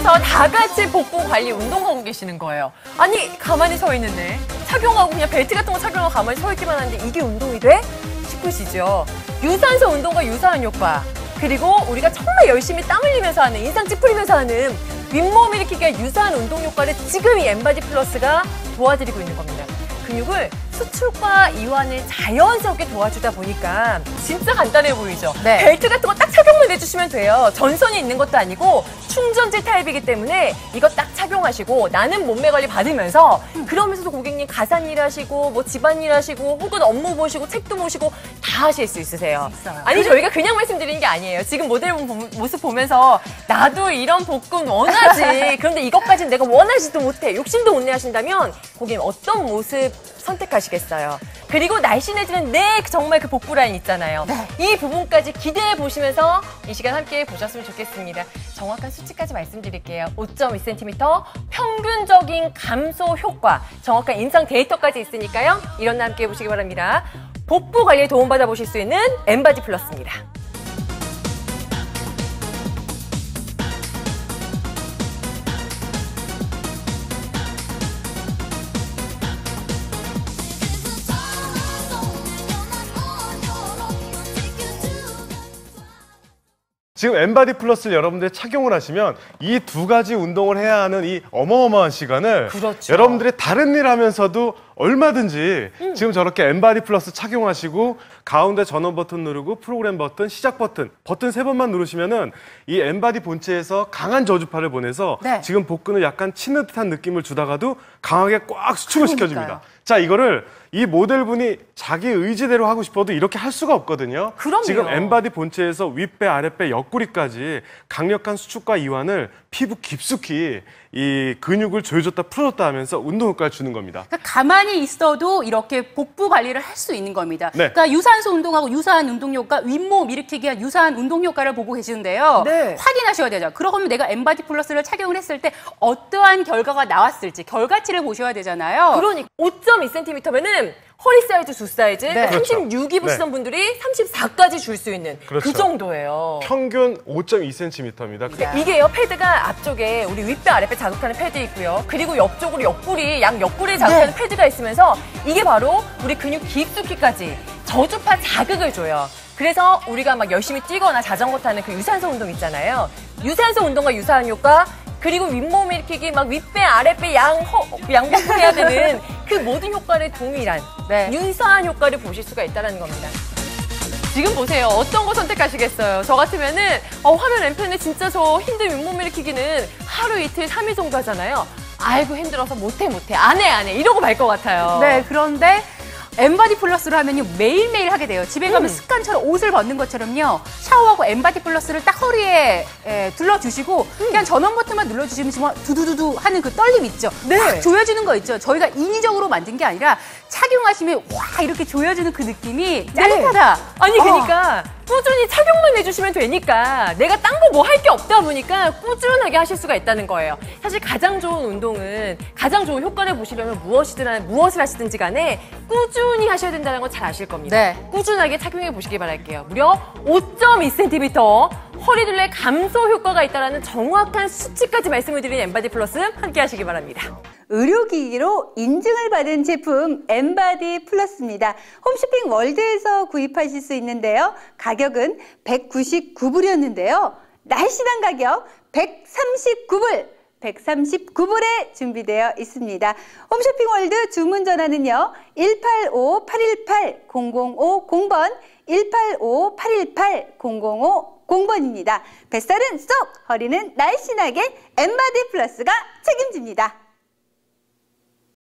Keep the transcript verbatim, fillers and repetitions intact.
집에서 다 같이 복부 관리 운동하고 계시는 거예요. 아니 가만히 서 있는데 착용하고 그냥 벨트 같은 거 착용하고 가만히 서 있기만 하는데 이게 운동이 돼? 싶으시죠? 유산소 운동과 유사한 효과, 그리고 우리가 정말 열심히 땀 흘리면서 하는, 인상 찌푸리면서 하는 윗몸 일으키기와 유사한 운동 효과를 지금 이 엠바디 플러스가 도와드리고 있는 겁니다. 근육을 수축과 이완을 자연스럽게 도와주다 보니까 진짜 간단해 보이죠? 네. 벨트 같은 거 딱 착용만 해주시면 돼요. 전선이 있는 것도 아니고 충전지 타입이기 때문에 이거 딱 착용하시고 나는 몸매 관리 받으면서 음. 그러면서도 고객님 가사일 하시고 뭐 집안일 하시고 혹은 업무 보시고 책도 보시고 다 하실 수 있으세요. 있어요. 아니 저희가 그냥 말씀드리는 게 아니에요. 지금 모델 모습 보면서 나도 이런 복근 원하지. 그런데 이것까지는 내가 원하지도 못해. 욕심도 못 내 하신다면 고객님 어떤 모습 선택하시겠어요? 그리고 날씬해지는 내 정말 그 복부 라인 있잖아요. 네. 이 부분까지 기대해 보시면서 이 시간 함께 보셨으면 좋겠습니다. 정확한 수치까지 말씀드릴게요. 오 점 이 센티미터 평균적인 감소 효과, 정확한 임상 데이터까지 있으니까요. 이런 날 함께 보시기 바랍니다. 복부 관리에 도움받아 보실 수 있는 엠바디 플러스입니다. 지금 엠바디 플러스를 여러분들이 착용을 하시면 이 두 가지 운동을 해야 하는 이 어마어마한 시간을 그렇죠. 여러분들이 다른 일 하면서도 얼마든지 음. 지금 저렇게 엠바디 플러스 착용하시고 가운데 전원 버튼 누르고 프로그램 버튼, 시작 버튼, 버튼 세 번만 누르시면은 이 엠바디 본체에서 강한 저주파를 보내서 네. 지금 복근을 약간 치는 듯한 느낌을 주다가도 강하게 꽉 수축을 그러니까요. 시켜줍니다. 자, 이거를 이 모델분이 자기 의지대로 하고 싶어도 이렇게 할 수가 없거든요. 그럼요. 지금 엠바디 본체에서 윗배, 아랫배, 옆구리까지 강력한 수축과 이완을 피부 깊숙이 이 근육을 조여줬다 풀어줬다 하면서 운동 효과를 주는 겁니다. 그러니까 가만히 있어도 이렇게 복부 관리를 할 수 있는 겁니다. 네. 그러니까 유산소 운동하고 유사한 운동 효과, 윗몸 일으키기와 유사한 운동 효과를 보고 계시는데요. 네. 확인하셔야 되죠. 그러면 내가 엠바디 플러스를 착용을 했을 때 어떠한 결과가 나왔을지 결과치를 보셔야 되잖아요. 그러니까 오 점 이 센티미터면은 허리 사이즈 두 사이즈, 네. 삼십육 입으시던 네. 분들이 삼십사까지 줄 수 있는 그렇죠. 그 정도예요. 평균 오 점 이 센티미터입니다. 그러니까 이게요, 패드가 앞쪽에 우리 윗배, 아랫배 자극하는 패드 있고요. 그리고 옆쪽으로 옆구리, 양 옆구리에 자극하는 네. 패드가 있으면서 이게 바로 우리 근육 깊숙이까지 저주파 자극을 줘요. 그래서 우리가 막 열심히 뛰거나 자전거 타는 그 유산소 운동 있잖아요. 유산소 운동과 유사한 효과, 그리고 윗몸 일으키기, 막 윗배, 아랫배, 양, 허, 양복해야 되는 그 모든 효과를 동일한 네. 유사한 효과를 보실 수가 있다는 겁니다. 지금 보세요. 어떤 거 선택하시겠어요? 저 같으면은 어, 화면 램펜에 진짜 저 힘든 윗몸 일으키기는 하루 이틀 삼 일 정도 하잖아요. 아이고 힘들어서 못해 못해 안 해 안 해 이러고 말 것 같아요. 네, 그런데 엠바디 플러스를 하면요 매일매일 하게 돼요. 집에 가면 음. 습관처럼 옷을 벗는 것처럼요 샤워하고 엠바디 플러스를 딱 허리에 에, 둘러주시고 음. 그냥 전원 버튼만 눌러주시면 정말 두두두두 하는 그 떨림 있죠. 네. 확 조여주는 거 있죠. 저희가 인위적으로 만든 게 아니라 착용하시면 와 이렇게 조여주는 그 느낌이 짜릿하다. 네. 아니 그러니까 어. 꾸준히 착용만 해주시면 되니까 내가 딴 거 뭐 할 게 없다 보니까 꾸준하게 하실 수가 있다는 거예요. 사실 가장 좋은 운동은 가장 좋은 효과를 보시려면 무엇이든 무엇을 하시든지 간에 꾸준히 하셔야 된다는 거 잘 아실 겁니다. 네. 꾸준하게 착용해 보시기 바랄게요. 무려 오 점 이 센티미터 허리둘레 감소 효과가 있다는 정확한 수치까지 말씀을 드린 엠바디 플러스 함께 하시기 바랍니다. 의료기기로 인증을 받은 제품 엠바디 플러스입니다. 홈쇼핑 월드에서 구입하실 수 있는데요. 가격은 백구십구 불이었는데요. 날씬한 가격 백삼십구 불! 백삼십구 불에 준비되어 있습니다. 홈쇼핑 월드 주문 전화는요. 일팔오 팔일팔 공공오공 번, 일팔오 팔일팔 공공오공 번입니다. 뱃살은 쏙, 허리는 날씬하게 엠바디 플러스가 책임집니다.